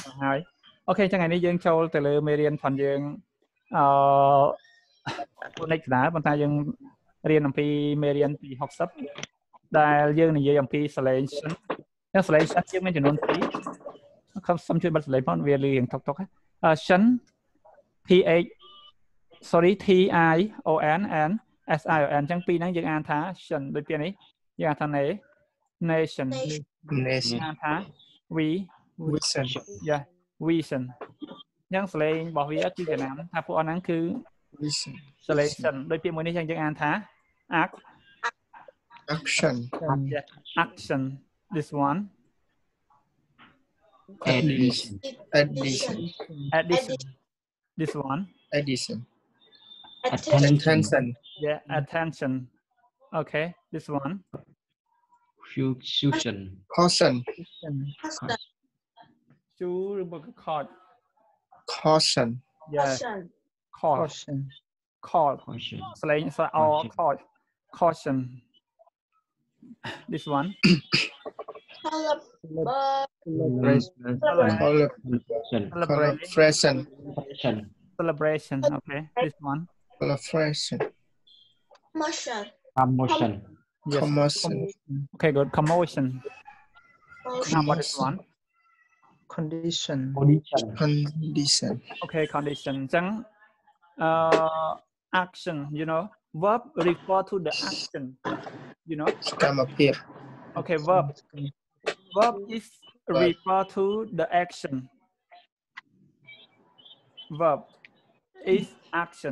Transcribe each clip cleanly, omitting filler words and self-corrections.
ហើយអូខេចឹងថ្ងៃនេះយើងចូលទៅលើមេរៀនផងយើងnext ដែរប៉ុន្តែយើងរៀនអំពីមេរៀនទី60ដែលយើងនិយាយអំពី selection ចឹង selection យើងមានចំនួន2ខ្ញុំសូមជួយបិទ slide ផងវាលឺរៀងតុកតុកtion TION and SION ចឹងពីរហ្នឹងយើងអានថា tion ដូចពីនេះយើងអានថា nation អានថា vision yeah vision ចឹងសលេងរបស់វាគឺចំណាំថាពួកអស់ហ្នឹងគឺ selection ដូចពាក្យមួយនេះយើងអានថា action action this one addition this one addition attention yeah attention okay this one fusion caution chú một cái card caution yeah caution slang so all caution this one celebration okay this one celebration commotion yes. commotion okay good commotion how about this one condition okay condition អញ្ចឹងaction you know verb refer to the action you know សកម្មភាព okay verb is refer to the action verb is action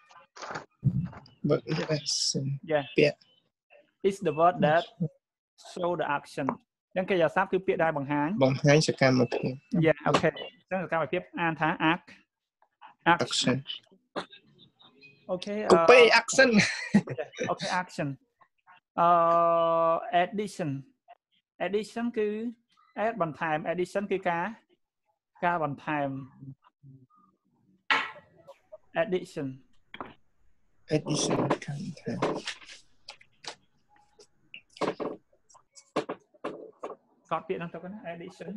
verb is action yeah is the word that show the action អញ្ចឹងកិរិយាសព្ទគឺពាក្យដែលបង្ហាញសកម្មភាព yeah okay អញ្ចឹងសកម្មភាពអានថា action okay កូពេ action okay action addition គឺ add បន្ថែម addition គឺការបន្ថែម addition កត់ពាក្យហ្នឹងទៅណា addition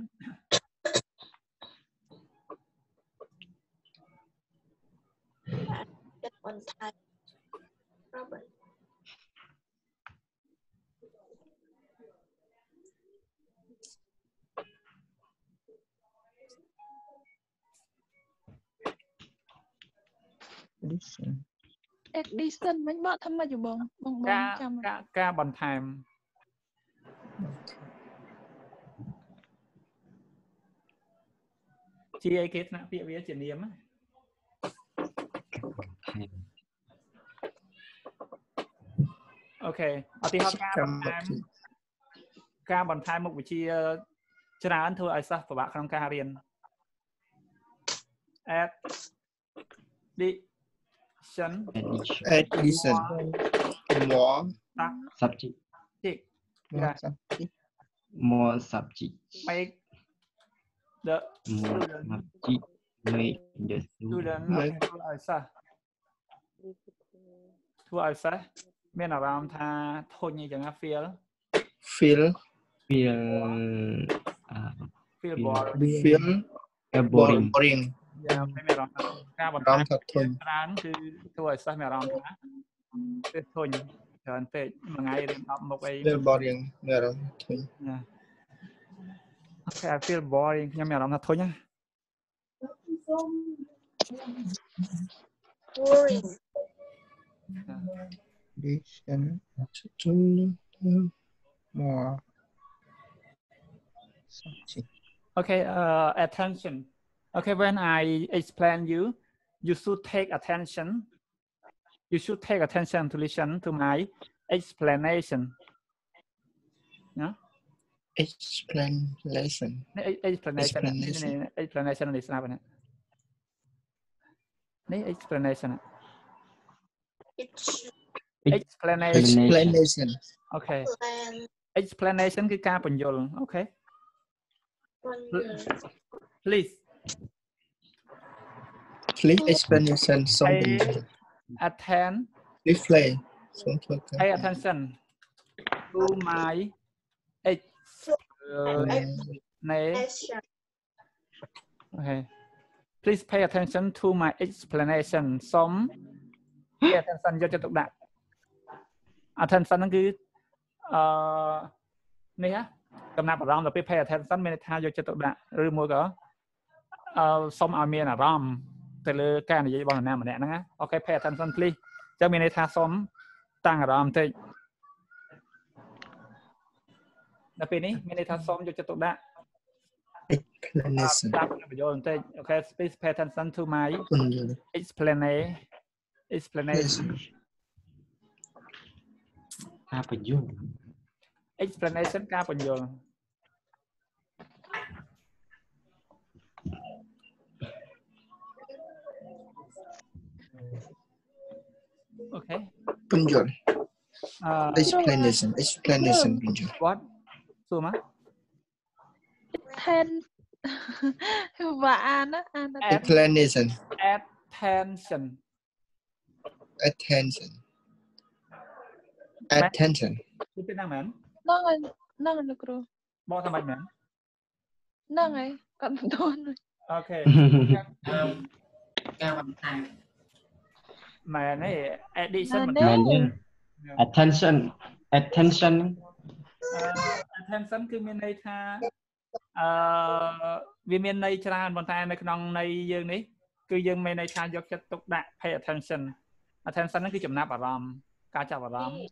one time Robert addition មិនបកថាម៉េចបងចាំការបន្ថែមជាអីគេថ្នាក់ពាក្យវាជានាមអូខេឧទាហរណ៍ការបន្ថែមមុខវិជ្ជាច្រើនធ្វើឲ្យសិស្សពិបាកក្នុងការរៀន addition more subject more subject make the subject make the student ធ្វើឲ្យសិស្សមានអារម្មណ៍ថាធុញអីចឹងណា feel boring យ៉ាងមានអារម្មណ៍ថាការបន្ថែមច្រើនគឺធ្វើឲ្យសិស្សមានអារម្មណ៍ថាវាធុញច្រើនពេកមួយថ្ងៃរៀន10មុខអី feel boring មានអារម្មណ៍ធុញ Okay I feel boring ខ្ញុំមានអារម្មណ៍ថាធុញណា boring addition more subject okay attention okay when I explain you should take attention to listen to my explanation yeah explanation នេះស្ដាប់ណានេះ explanation okay explanation គឺការបញ្យល់ okay please explanation something pay attention to my explanation Okay. Please pay attention to my explanation. Some pay attention យកចិត្តទុកដាក់ attention ហ្នឹងគឺនេះណាកំណាប់អារម្មណ៍ដល់ពេល pay attention មានន័យថាយកចិត្តទុកដាក់ឬមួយក៏សុំឲ្យមានអារម្មណ៍ទៅលើការនិយាយរបស់នរណាម្នាក់ហ្នឹងណា Okay pay attention please អញ្ចឹងមានន័យថាសុំតាំងអារម្មណ៍បន្តិចដល់ពេលនេះមានន័យថាសុំយកចិត្តទុកដាក់ explanation Okay please pay attention to my explanation ការបញ្យល់ explanation ការបញ្យល់ Okay បញ្យល់ explanation បញ្យល់ what សួរមក ten វាអានណា explanation attention គឺពេលណាមែនហ្នឹងហើយលោកគ្រូបកថាម៉េចមែនហ្នឹងហើយគាត់មិនទាន់អូខេការបន្ថែមមែនទេ addition មិនមែនទេ attention គឺមានន័យថាវាមានន័យច្រើនប៉ុន្តែនៅក្នុងន័យយើងនេះគឺយើងមានន័យថាយកចិត្តទុកដាក់ pay attention ហ្នឹងគឺចំណាប់អារម្មណ៍ការចាប់អារម្មណ៍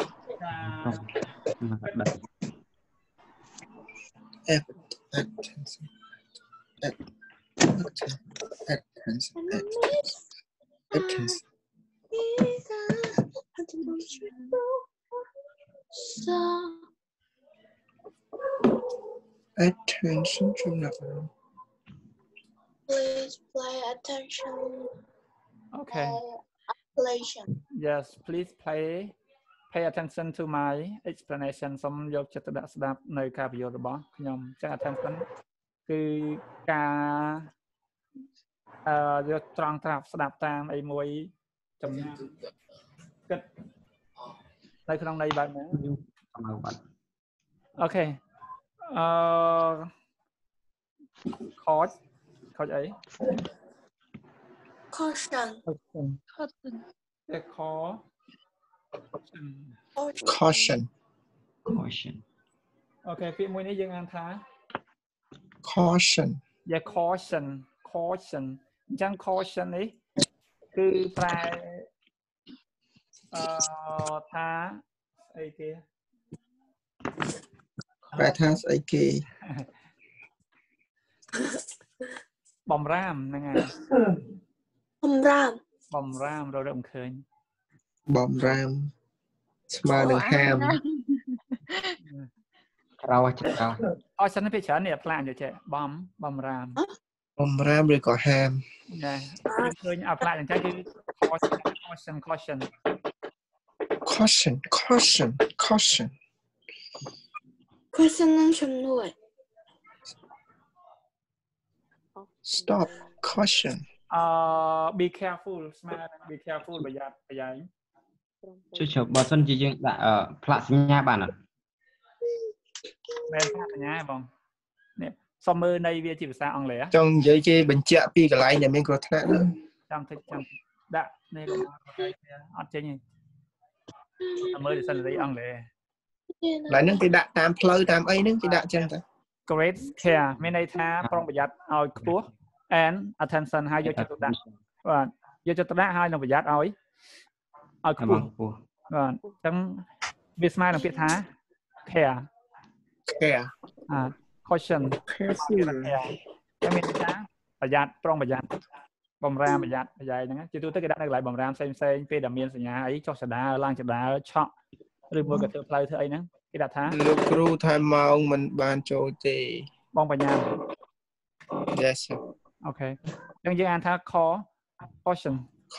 attention ចំណាប់អារម្មណ៍ Please pay attention. Okay. Explanation. Yes, please pay attention to my explanation សូមយកចិត្តទុកដាក់ស្ដាប់នៅការពន្យល់របស់ខ្ញុំអញ្ចឹង attention គឺការយកត្រង់ត្រាប់ស្ដាប់តាមអីមួយចំណាំគិតនៅក្នុងន័យបែបហ្នឹងអូខេខូចអី Caution. caution អូខេពាក្យមួយនេះយើងអានថា caution caution អញ្ចឹង caution នេះគឺប្រែថាស្អីគេប្រែថាស្អីគេបំរាមហ្នឹងហើយបំរាមរកមិនឃើញបំរាមស្មើនឹងហាមក្រៅចិត្តក្រៅអត់សិនពីច្រើននេះផ្លាកយកចេះបំរាមឬក៏ហាមណាឃើញអាផ្លាកអញ្ចឹងគឺ caution Question នឹងជំនួយ stop caution be careful ស្មើនឹង be careful ប្រយ័ត្នប្រយែងជួយបើសិនជាយើងដាក់ផ្លាកសញ្ញាបានអត់មែនផ្លាកសញ្ញាបងនេះសុំមើលនៃវាជាភាសាអង់គ្លេសចង់និយាយគេបញ្ជាក់ពីកន្លែងដែលមានគ្រោះថ្នាក់ហ្នឹងចាំដាក់នេះអត់ចេញទេមើលទៅសិនលេខអង់គ្លេសឡើយហ្នឹងគេដាក់តាមផ្លូវតាមអីហ្នឹងគេដាក់ចឹងទៅ great care មានន័យថាប្រុងប្រយ័ត្នឲ្យខ្ពស់ and attention ហើយយកចិត្តទុកដាក់បាទយកចិត្តទុកដាក់ហើយនឹងប្រយ័ត្នឲ្យខ្ពស់បាទអញ្ចឹងវាស្មើនឹងពាក្យថា care caution careful តែមានន័យថាប្រយ័ត្នប្រុងប្រយ័ត្នបំរាមប្រយ័ត្នប្រយែងហ្នឹងជាទូទៅគេដាក់នៅកន្លែងបំរាមផ្សេងពេលដែលមានសញ្ញាអីចុះចដាលឡើងចដាលឆក់ឬមួយក៏ធ្វើផ្លូវធ្វើអីហ្នឹងគេដាក់ថាលោកគ្រូថាម៉ោងមិនបានចូលទេបងបញ្ញា Yes អូខេអញ្ចឹងយើងអានថា caution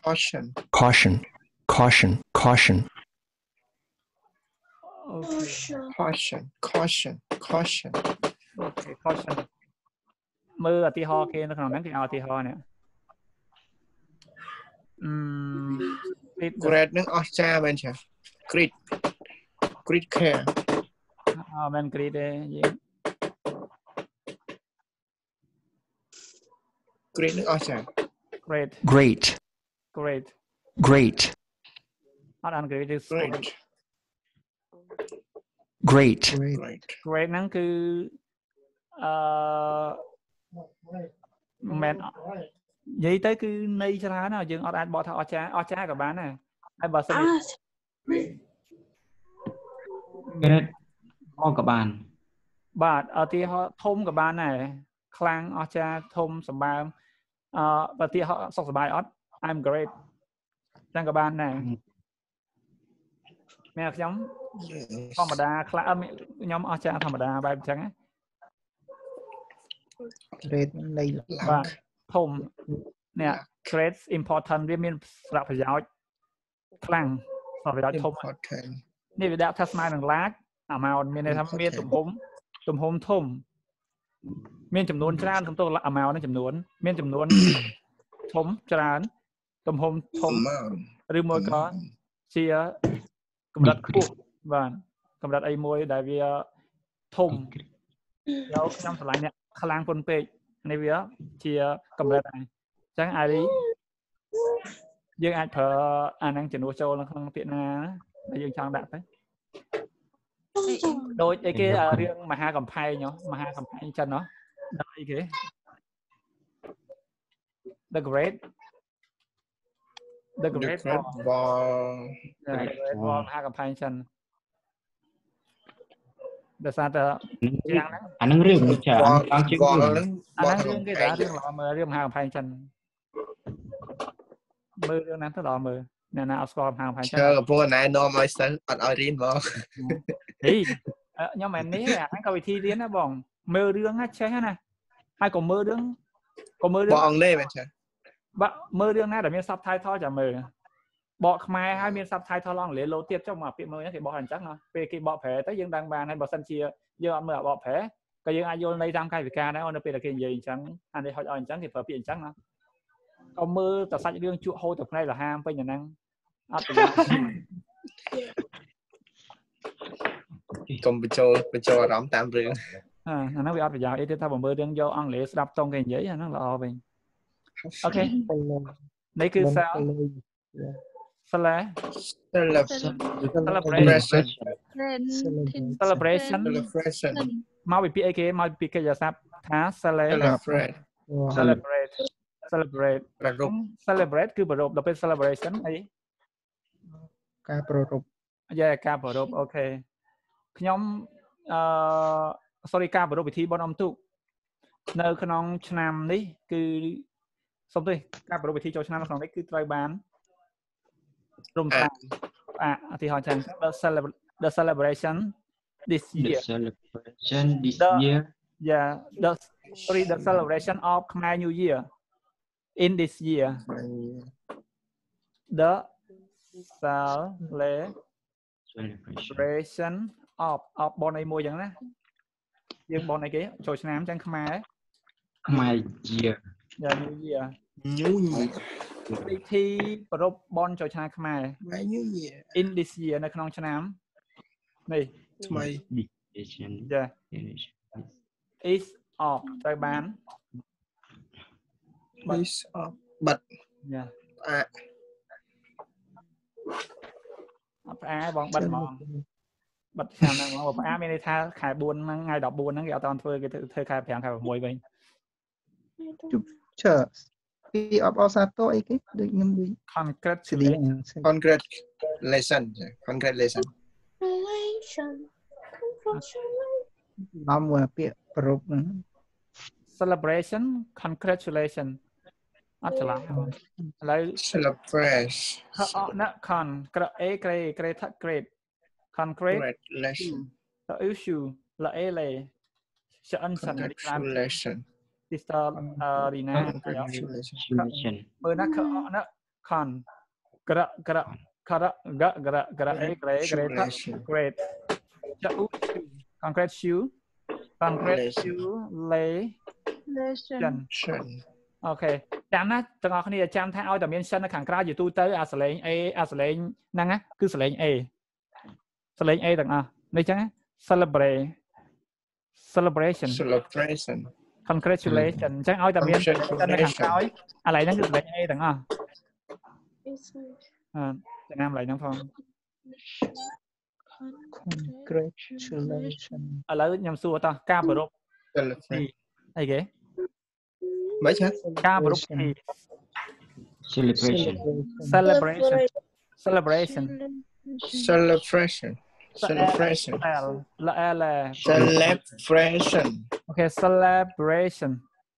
caution មើលឧទាហរណ៍គេនៅក្នុងហ្នឹងគេឲ្យឧទាហរណ៍នេះ grade នឹងអស្ចារ្យមែនចា great care មែន great ទេយើង great នឹងអស្ចារ្យ great great great great អត់អាន great គឺ great great great great ហ្នឹងគឺមែននិយាយទៅគឺន័យច្រើនណាស់យើងអត់អាចបកថាអស្ចារ្យក៏បានដែរហើយបើសិនជា great មកក៏បានបាទឧទាហរណ៍ធំក៏បានដែរខ្លាំងអស្ចារ្យធំសម្បើមឧទាហរណ៍សុខសប្បាយអត់ I'm great ចឹងក៏បានដែរមែនខ្ញុំធម្មតាខ្លះខ្ញុំអស្ចារ្យធម្មតាបែបអញ្ចឹងណា great នៃបាទធំនេះ great important វាមានសារៈប្រយោជន៍ខ្លាំងសារៈប្រយោជន៍ធំ នេះវាដាក់ថាស្មើនឹង large amount មានន័យថាមានទំហំធំមានចំនួនច្រើនសំទោស amount នឹងចំនួនមានចំនួនធំច្រើនទំហំធំឬមួយក៏ជាកម្រិតខ្ពស់បាទកម្រិតអីមួយដែលវាធំយកខ្ញុំឆ្លាញ់អ្នកខ្លាំងប៉ុនពេកនេះវាជាកម្រិតហ្នឹងអញ្ចឹងយើងអាចប្រើអាហ្នឹងជំនួសចូលនៅក្នុងពាក្យណាដែលយើងចង់ដាក់ទៅដូចអីគេរឿងមហាកំផែងចិនដល់អីគេ The Great Wall មហាកំផែងចិនដោយសារតែយ៉ាងហ្នឹងអានឹងរឿងច្រើនដល់ជាងរឿងអាហ្នឹងរឿងគេថារឿងល្អមើលរឿងមហាកំផែងចិនមើលរឿងហ្នឹងទៅដល់មើលអ្នកណាអត់ស្គាល់មហាកំផែងចិនកំពុងណែនាំឲ្យសិស្សអត់ឲ្យរៀនហ្មងខ្ញុំមិននេះអាហ្នឹងក៏វិធីរៀនដែរបងមើលរឿងណាចេះណាហើយក៏មើលរឿងបងអង់គ្លេសមែនចាបាទមើលរឿងណាដែលមាន subtitle ចាំមើលបកខ្មែរហើយមាន subtitle អង់គ្លេសលោតទៀតចុះមកពាក្យមើលហ្នឹងគេបកអញ្ចឹងពេលគេបកប្រែទៅយើងដឹងបានហើយបើសិនជាយើងអត់មើលបកប្រែក៏យើងអាចយល់ន័យតាមកាយវិការដែរនៅពេលដែលគេនិយាយអញ្ចឹងអានេះហុចឲ្យអញ្ចឹងគេប្រើពាក្យអញ្ចឹងណាក៏មើលតែសាច់រឿងជក់ហូរទៅផ្នែកលហាមពេញអាហ្នឹងអត់ប្រយោជន៍កុំបញ្ចូលអារម្មណ៍តាមរឿងអាហ្នឹងវាអត់ប្រយោជន៍អីទេថាបើមើលរឿងយកអង់គ្លេសស្ដាប់តង់គេនិយាយអាហ្នឹងល្អវិញអូខេនេះគឺcelebration មកពីពាក្យអីគេមកពីកិច្ចស័ព្ទថា celebrate គឺប្ររពដល់ពេល celebration អីការប្រារព្ធការប្រារព្ធអូខេខ្ញុំsorry ការប្រារព្ធពិធីបុណ្យអុំទូកនៅក្នុងឆ្នាំនេះគឺសុំទេការប្រារព្ធពិធីចូលឆ្នាំក្នុងនេះគឺត្រូវបានរំសាយឧទាហរណ៍ចឹង the celebration this year the celebration of Khmer New Year in this year the celebration of បនអីមួយចឹងណាយើងបនអីគេចូលឆ្នាំចឹងខ្មែរ year New Year ពិធីប្រារព្ធបុណ្យចូលឆ្នាំខ្មែរ New Year in this year នៅក្នុងឆ្នាំនេះថ្មី is of ត្រូវបាន is of បាត់ផ្អាបងបាត់ហ្មងបាត់ឆ្នាំហ្នឹងហ្មងផ្អាមានន័យថាខែ4ហ្នឹងថ្ងៃ14ហ្នឹងគេអត់តធ្វើគេធ្វើខែ5ខែ6វិញជប់ឈើពីអបអសាទរអីគេដូចខ្ញុំដូច congratulation នាំមកពាក្យប្រពហ្នឹង celebration congratulation អត់ច្រឡំឥឡូវ celebration ណា con ក្រអេក្រេថា great congratulation តអ៊ូស៊ូឡាអេលេឆ្អិនសិន congratulation Sister Rina មើលណាខអណា con ក្រអេក្រេថា great ចអ៊ូ congratulation អូខេចាំណាទាំងអស់គ្នាចាំថាឲ្យតែមានសិននៅខាងក្រៅជាទូទៅអាសលេង A អាសលេងហ្នឹងណាគឺសលេង A សលេង A ទាំងអស់នេះចឹង celebration congratulation ចឹងឲ្យតែមាននៅខាងក្រោយអាឡៃហ្នឹងគឺសលេង A ទាំងអស់ចំណាំអាឡៃហ្នឹងផង Congratulation ឥឡូវខ្ញុំសួរតោះការប្រពៃអីគេ mấy chứ ការប្រពៃ celebration celebration celebration celebration celebration celebration okay celebration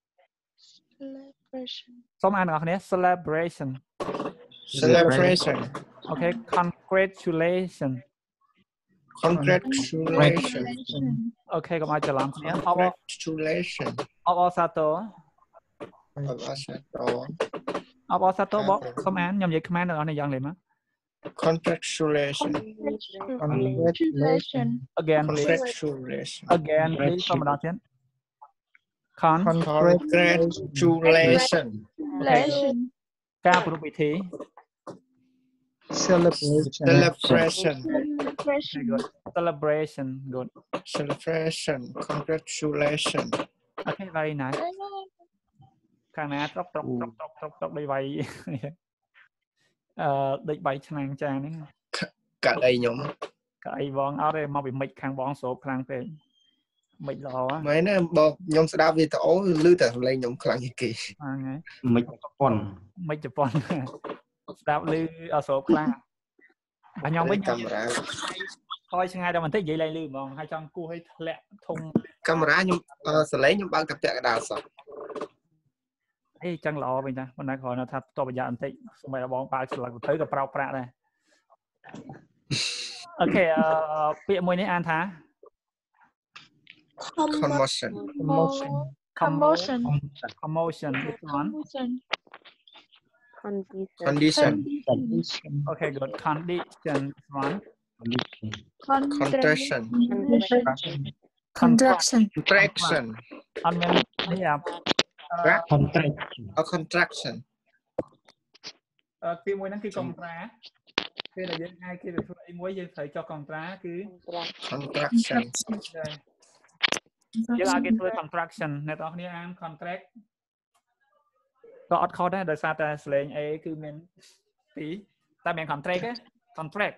សូមអានទាំងអស់គ្នា celebration celebration okay congratulation congratulation okay កុំឲ្យច្រឡំគ្នាអប congratulation អបសាទរ អបសាទរបកសូមអានខ្ញុំនិយាយខ្មែរទាំងអស់នេះយ៉ាងលេមក congratulation Congratulation. again please congratulation again please សូមម្ដងទៀត congratulation Celebration. ការប្រពៃពិធី celebration Celebration. good celebration good celebration congratulation okay very nice ខាងណាត្រកដូចវាយដូចបាយឆ្នាំងចាហ្នឹង cả đây nhóm កៅអីបងអត់ទេមកពីមិចខាងបងស្រូបខ្លាំងពេកមិចល្អ mấy nè bò nhóm sẽ đáp về tổ lưu tờ lên nhóm khăn như kỳ ហ្នឹងហើយមិនប៉ុនមិចជប៉ុនស្ដាប់ឮអត់ស្រូបខ្លាំងបាទខ្ញុំវិញ camera ខ້ອຍឆ្ងាយដល់បន្តិចនិយាយឡើងឮហ្មងហើយចង់គោះឲ្យធ្លាក់ធំ camera nhóm sẽ lấy nhóm bao cặp tẹt đào sao អីចឹងល្អវិញតាប៉ុន្តែគ្រាន់តែថាតបប្រយ័ត្នបន្តិចសូម្បីតែបងបើកស្លាកទៅក៏ប្រោកប្រាក់ដែរអូខេពាក្យមួយនេះអានថា commotion Commotion. commotion this one condition okay good condition this one contraction Contraction. contraction អត់មាននេះអា contraction or contraction ពាក្យមួយហ្នឹងគឺកុំត្រាពេលដែលយើងអាចគេទៅធ្វើអីមួយយើងត្រូវចុះកុំត្រាគឺ contraction យើងអាចគេធ្វើ contraction អ្នកនរគ្នាអាន contract ក៏អត់ខុសដែរដោយសារតែសលេង A គឺមាន2តែមាន contract ទេ contract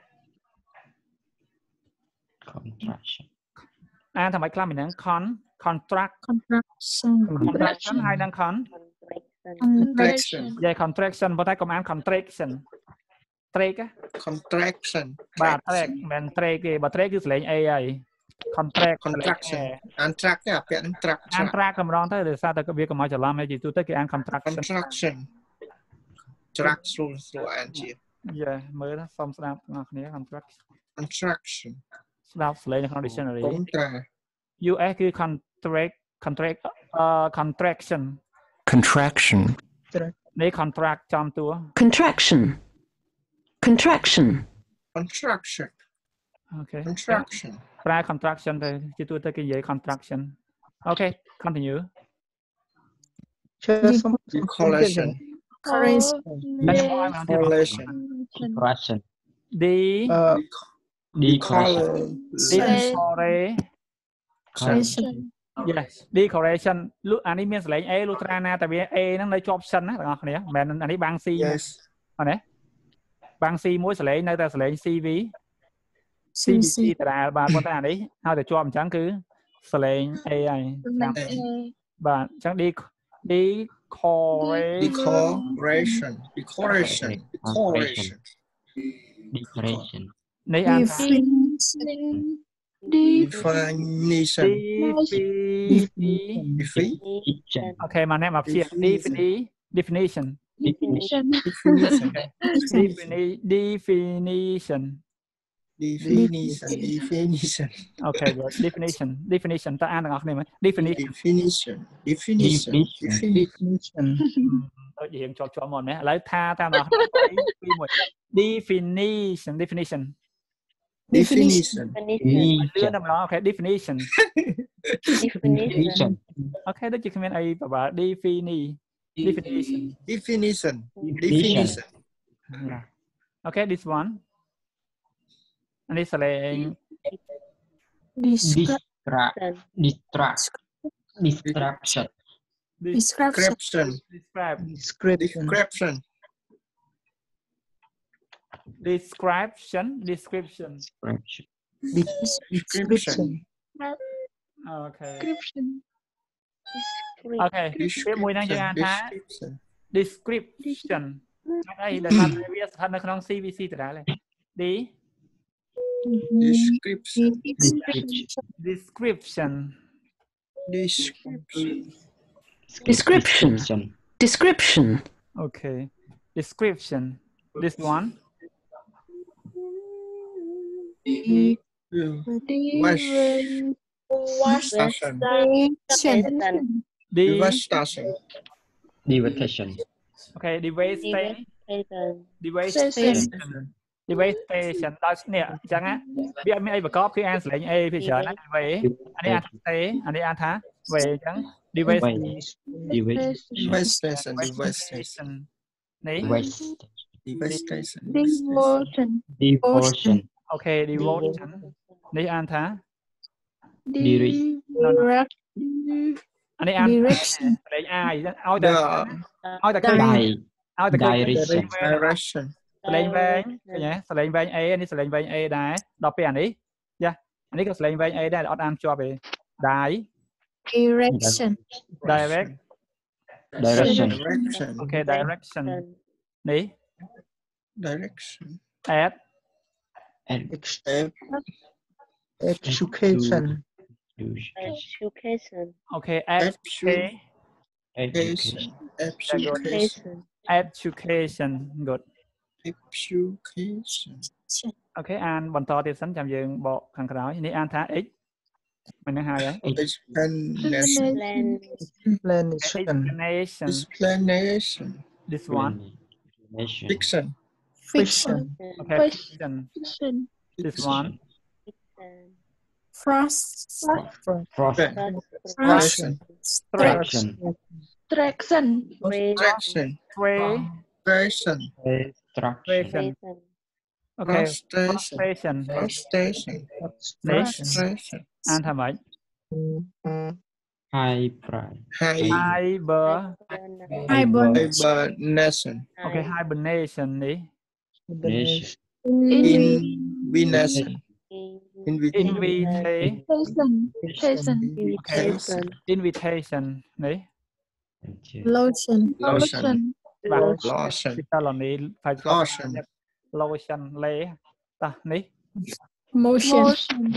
contraction អានថាម៉េចខ្លះមានហ្នឹង contract Contraction. contraction ហើយនឹង contraction និយាយ contraction ប៉ុន្តែកុំអាន contraction trek contraction បាទ trek មិន trek ទេបើ trek គឺសលេង A ហើយ contract contraction contract ទេអាពាក្យហ្នឹង track អាន track កម្រងទៅដោយសារតែវាកុំឲ្យច្រឡំហើយជាទូទៅគេអាន contraction contraction track ស្រួលអានជាយ៉ាមើលសុំស្ដាប់បងប្អូនគ្នា contraction ស្ដាប់សលេងនៅក្នុង dictionary កុំត្រា US គឺ contraction Contraction. នេះ contract ចំតួ Contraction. Contraction. contraction អូខេ contraction ប្រើ contraction ទៅជាទូទៅគេនិយាយ contraction អូខេ continue correlation correlation correction Correction. yes decoration លោកអានេះមានសលេង A លុះត្រាណាតែវា A ហ្នឹងនៅជាប់សិនណាបងប្អូនគ្នាមិនមែនអានេះបាំង C yes អត់ទេបាំង C មួយសលេងនៅតែសលេង CV C តារាបាទប៉ុន្តែអានេះហើយតែជាប់អញ្ចឹងគឺសលេង A ហើយបាទអញ្ចឹង decoration នេះអានថា definition អូខេមកនេះមកព្យា definition Definition. definition okay good definition តើអានទាំងអស់គ្នាមើល definition ដូចរៀងជាប់មកណាឥឡូវថាតាមទាំងអស់គ្នាពីមួយ definition លឿនតែម្ដងអូខេ definition អូខេដូចជាគ្មានអីបបា definition okay this one នេះសលេង distraction Description. description describe description description description Description. description okay Description. okay ពាក្យមួយហ្នឹងយើងអានថា description description អីដែលថាវាស្ថិតនៅក្នុង CVC ដដែលឯង description description description Description. okay description this one devastation the devastation Devitation. okay devastation Devastation. devastation ដល់នេះអញ្ចឹងណាវាអត់មានអីបង្កប់គឺអានសលេង A ពីច្រើនណា devastation អានេះអានថា A អានេះអានថា V អញ្ចឹង devastation devastation នេះ devastation Devotion. Devotion. okay devotion នេះអានថា Direct. អានេះអាន Direction. សលេង I ឲ្យតែឲ្យតែឃើញ Die. ឲ្យតែឃើញ Direction. direction សលេងវែងឃើញទេសលេងវែង A នេះសលេងវែង A ដែរដល់ពេលអានេះយ៉ាអានេះក៏សលេងវែង A ដែរអត់អានជាប់ទេ die Direction. direct Direction. direction okay direction នេះ direction add education okay add Education. education education good education okay អានបន្តទៀតសិនចាំយើងបកខាងក្រោយនេះអានថា x មិននឹងហើយ explanation explanation explanation this one Nation. fiction Fiction. okay fiction Fiction. this one Frost. Frost. fraction Fraction. Traction. fraction tray fraction Fraction. okay frustration frustration frustration next frustration អានថាម៉េច High price. hibernation okay hibernation នេះ Nation. invitation invitation Invitation. invitation នេះ Lotion. Lotion. បាទ lotion ពីតឡនេះ lotion lotion លេតោះនេះ Motion.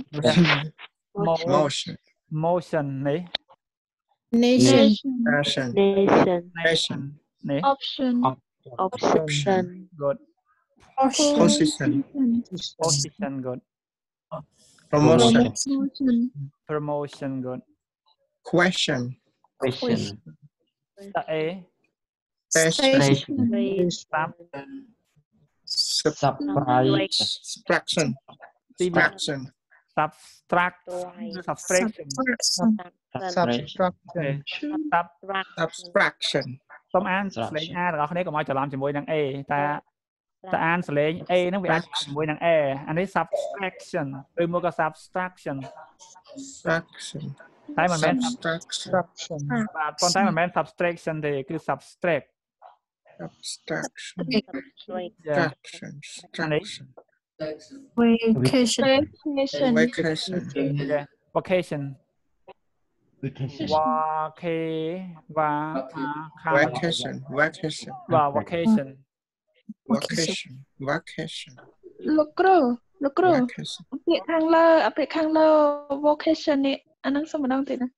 motion motion នេះ Nation. passion passion នេះ Option. option good position position good promotion promotion good question Question. the a station stop Surprise. subtraction subtraction subtract subtraction subtraction subtraction សូមអានសលេង A របស់គ្នាកុំឲ្យច្រឡំជាមួយនឹង A តែអានសលេង A ហ្នឹងវាអាចជាមួយនឹង A អានេះ subtraction ឬមកក៏ subtraction subtraction តែមិនមែន subtraction បាទប៉ុន្តែមិនមែន subtraction ទេគឺ subtract subtraction Yeah. subtraction Vacation. vacation Yeah. Vacation Vacation. vacation vacation បាទ vacation vacation vacation លោកគ្រូ vacation ពាក្យខាងលើ vocation នេះអានឹងសំម្ដងទៀតណា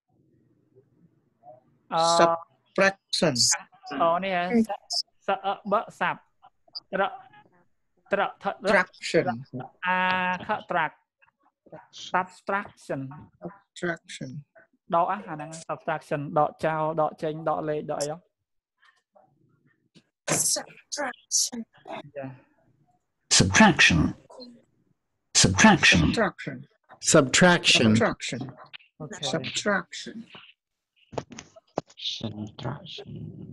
subtraction នេះសបសាប់ត្រ traction tract subtraction traction ដកអាហ្នឹង subtraction ដកចោលដកចេញដកលេខដកអី Subtraction. Subtraction. subtraction Subtraction. subtraction Okay. subtraction Subtraction.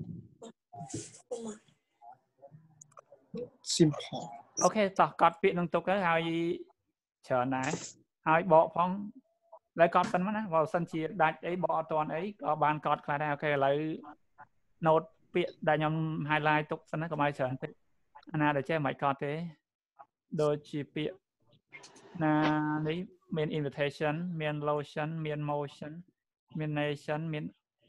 simple អូខេតោះកត់ពាក្យនឹងទុកទៅហើយច្រើនដែរហើយបកផង lấy cọt phân mất vào sân chia đại ấy bỏ toàn ấy có bàn cọt khai đây ok lấy nốt bị đại nhóm highlight tục sân nó có mai chọn anh nào để chơi máy cọt thế đôi chỉ bị là lấy miền invitation miền lotion miền motion miền nation miền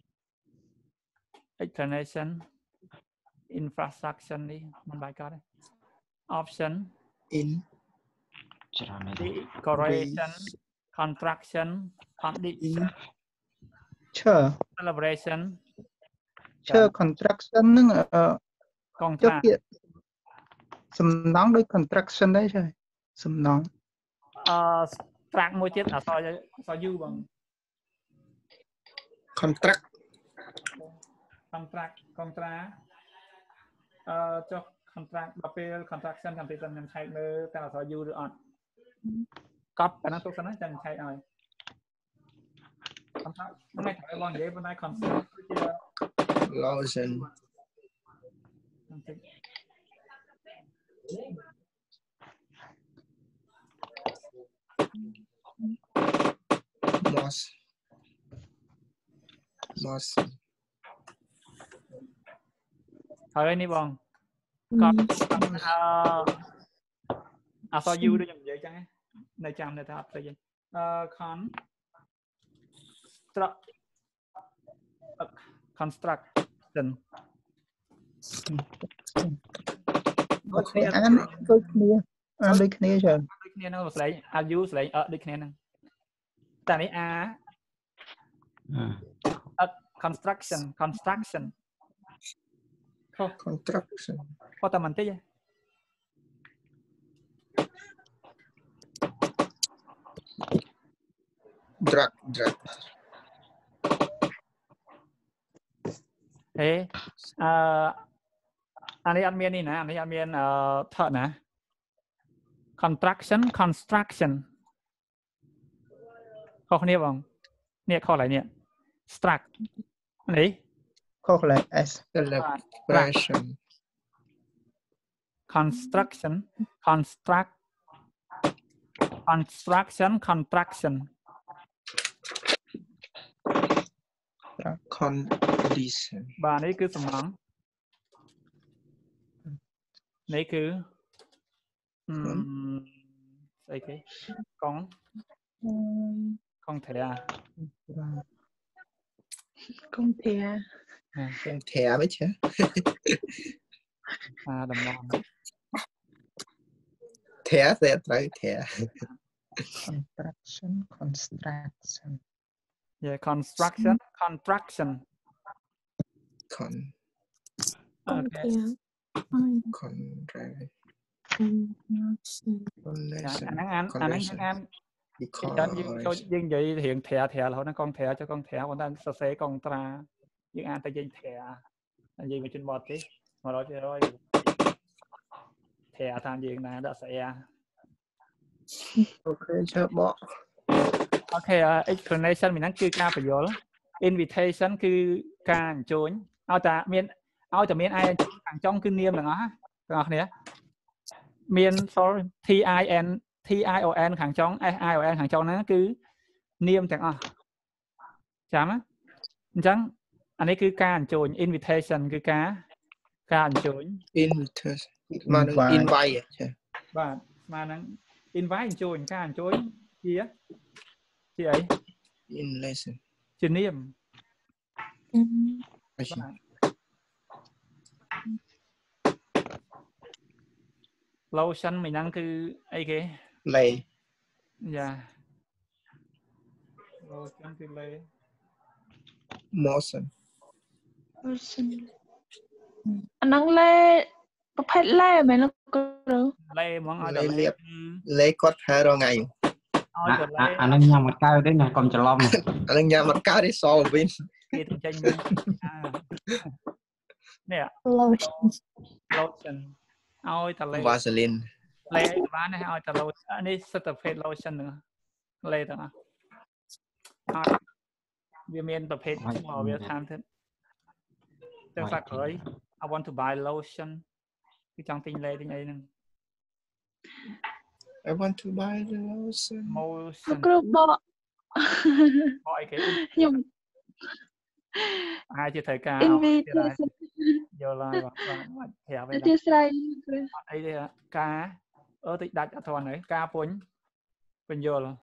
explanation infrastructure đi mình bài cọt đây option in decoration contraction condition chờ celebration construction nó cho contract kiện sầm nóng đối construction đấy trời sầm nóng trackមួយទៀតអសយូបង contract contract ចុះ contract ដល់ពេល contraction ចាំពេលខ្ញុំឆែកមើលតើអសយូឬអត់កត់ប៉ុណ្ណឹងទុកសិនណាចាំឆែកឲ្យ contract មិនត្រូវបងនិយាយប៉ុន្តែ contract គឺជា lotion moss ហើយនេះបងកត់អសយូដូចខ្ញុំនិយាយចឹងនៅចាំនៅថាអត់ទៅវិញconstruction ដូចគ្នាអានដូចគ្នាដូចគ្នាច្រើនដូចគ្នាហ្នឹងស្លេងអាយូស្លេងដូចគ្នាហ្នឹងតែនេះconstruction ខុស construction ប៉ុន្តែមិនតិចទេ drug ហេអានេះអត់មាននេះណាអានេះអត់មានថតណា construction ខុសគ្នាបងនេះខុសឡើយនេះ struct នេះខុសឡើយ s celebration construction contraction condition បាទនេះគឺសំណងនេះគឺស្អីគេកងធាមិនչէ តំណងធាតែត្រូវធា construction yeah construction contraction okayយើងនិយាយរៀងធារហូតណាកងធារចុះកងធារប៉ុន្តែសរសេរកងត្រាយើងអានតែយើងធារនិយាយមកជនបទទេ 100% ធារតាមយើងណាដាក់ស្អែអូខេចុះបកអូខេ explanation មានហ្នឹងគឺការបញ្យល់ invitation គឺការអញ្ជើញឲ្យតែមានឯខាងចុងគឺនាមទាំងអស់ទាំងអស់គ្នាមាន TION ខាងចុង SION ខាងចុងហ្នឹងគឺនាមទាំងអស់ចាំអញ្ចឹងអានេះគឺការអញ្ជើញ invitation គឺការអញ្ជើញ invitation មក invite បាទស្មើនឹង invite អញ្ជើញការអញ្ជើញជាអី in lesson ជានាមlotion មួយហ្នឹងគឺអីគេលេយ៉ា lotion គឺលេ motion អាហ្នឹងលេប្រភេទលេមែនលោកគ្រូលេហ្មងឲ្យតែលេគាត់ហៅរងៃអាហ្នឹងញ៉ាំមកកើតទេណាកុំច្រឡំអាហ្នឹងញ៉ាំមកកើតទេសវិញគេទៅចេញវិញនេះ lotion ឲ្យតែលេ Vaseline លេអីបានឲ្យតែ lotion នេះសិតតែប្រភេទ lotion ហ្នឹងលេទាំងអស់វាមានប្រភេទមកវាតាមទៀតទៅសាក់ក្រោយ I want to buy lotion គឺចង់ទិញលេទិញអីហ្នឹង I want to buy the lotion គ្រូបកបកអីគេខ្ញុំអាចជាត្រូវការ invitation យល់ហើយបងប្រាប់អធិស្ឋានអត់អីទេការតិចដាច់អត់ធន់ហើយការពុញពន្យល់